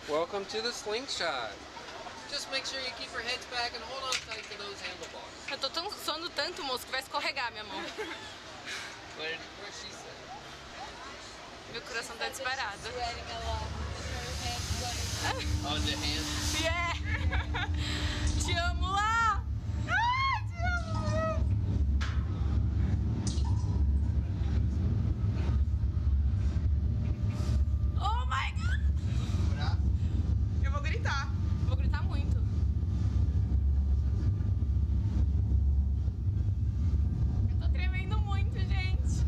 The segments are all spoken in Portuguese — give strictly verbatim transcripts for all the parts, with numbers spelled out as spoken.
Welcome to the slingshot. Just make sure you keep your heads back and hold on tight to those handlebars. Eu tô tão suando tanto, moço, que vai escorregar minha mão. Where, where she said. Meu coração tá disparado. On the hands. Yeah! Te amo lá! Ai, te amo lá! Oh my God! Eu vou gritar. Vou gritar muito. Eu tô tremendo muito, gente.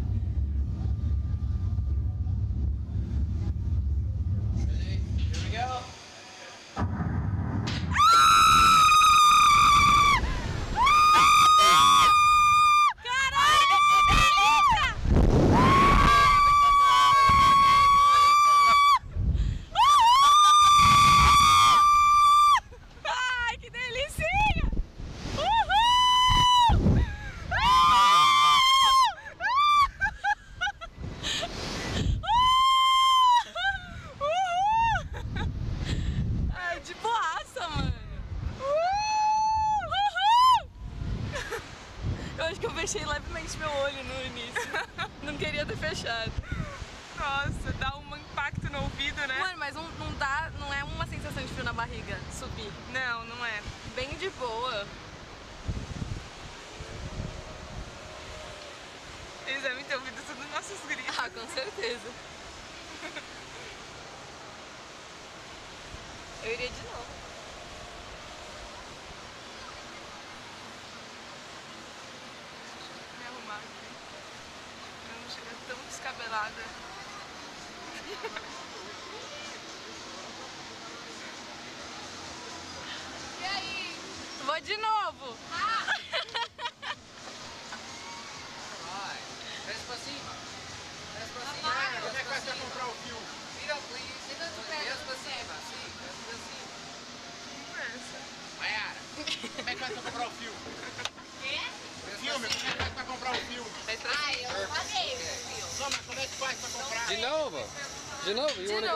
Ready? Here we go. Eu fechei levemente meu olho no início. Não queria ter fechado. Nossa, dá um impacto no ouvido, né? Mano, mas não, não dá, não é uma sensação de frio na barriga subir. Não, não é. Bem de boa. Eles devem ter ouvido todos os nossos gritos. Ah, com certeza. Eu iria de novo. Arrumar aqui. Eu não cheguei tão descabelada. E aí? Vou de novo! Ah! Vai. Desce pra cima. Desce pra cima. Vai. Como é que vai ser comprar o fio? Vira, please. Tenta de perto, Desce pra não cima. Sim, desce pra cima. Conversa. Maiara, como é que vai ser comprar o fio? Quê? Filme, como é que vai pra comprar o filme? Ai, eu não paguei o fio. Não, mas como é que faz pra comprar? De novo. De novo. De novo.